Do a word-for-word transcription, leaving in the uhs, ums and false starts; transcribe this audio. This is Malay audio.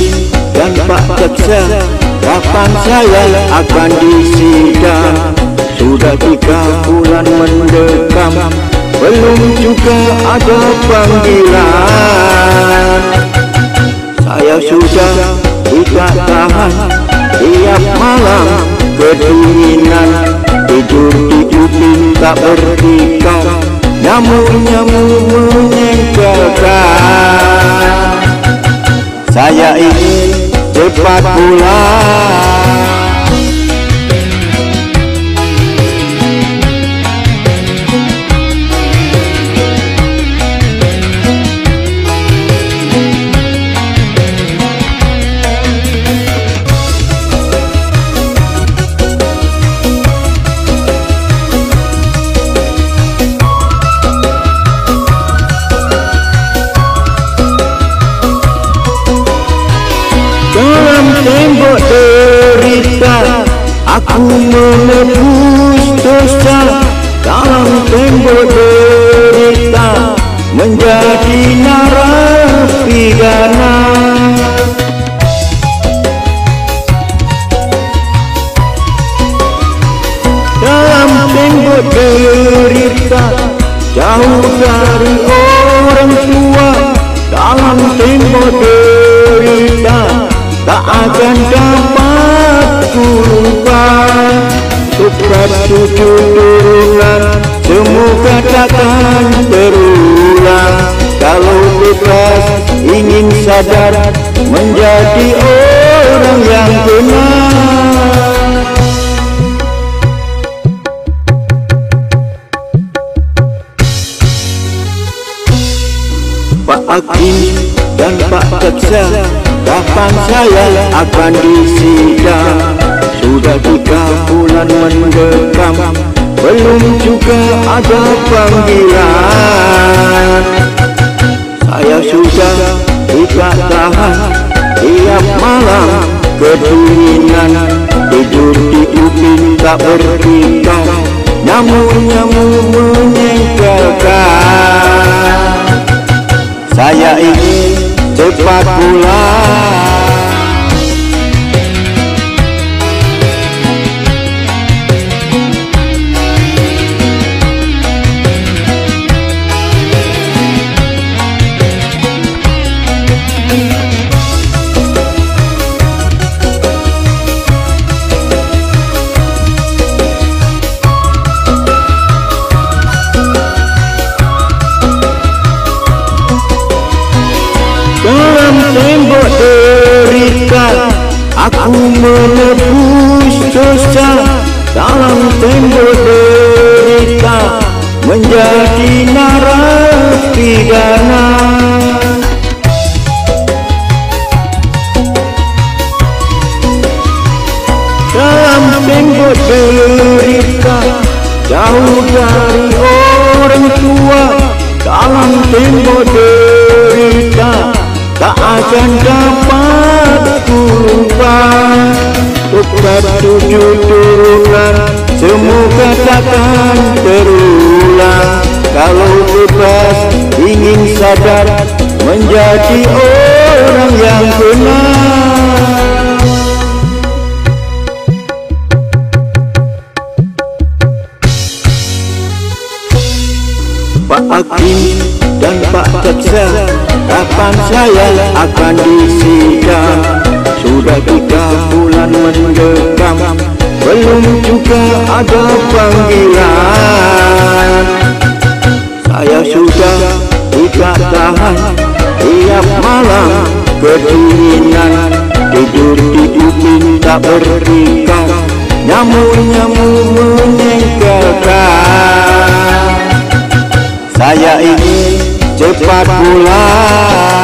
dan Pak Jaksa, kapan saya akan disidang? Sudah tiga bulan mendekam, belum juga ada panggilan. Saya sudah tidak tahan, tiap malam kedinginan, tidur di kuping tak bertikau, nyamuk-nyamuk menyengkelkan. Saya ingin cepat pulang. Dalam tembok derita, aku menebus dosa. Dalam tembok derita, menjadi narapidana. Dalam tembok derita, jauh dari orang tua. Dalam tembok derita, tak akan dapat ku lupa. Tukar tujuh turunan, semoga takkan terulang. Kalau bebas ingin sadar, menjadi orang yang benar. Pak Hakim dan Pak Jaksa, kapan saya akan disidang? Sudah tiga bulan mendekam, belum juga ada panggilan. Saya sudah tidak tahan, tiap malam kedinginan, tidur di kuping tak bertikau, nyamuk-nyamuk menyengkelkan. Saya ingin cepat pulang. Dalam tembok derita, aku menebus dosa. Dalam tembok derita, menjadi narapidana. Dalam tembok derita, jauh dari orang tua. Dalam tembok derita, tak akan dapat ku lupa. Tukar tujuh turunan, semoga takkan terulang. Kalau bebas ingin sadar, menjadi orang yang benar. Pak Hakim dan Pak Jaksa, kapan saya akan disidang? Sudah tiga bulan mendekam, belum juga ada panggilan. Saya sudah tidak tahan, tiap malam kedinginan, tidur di kuping tak bertikau, nyamuk-nyamuk menyengkelkan. Saya ingin cepat pulang.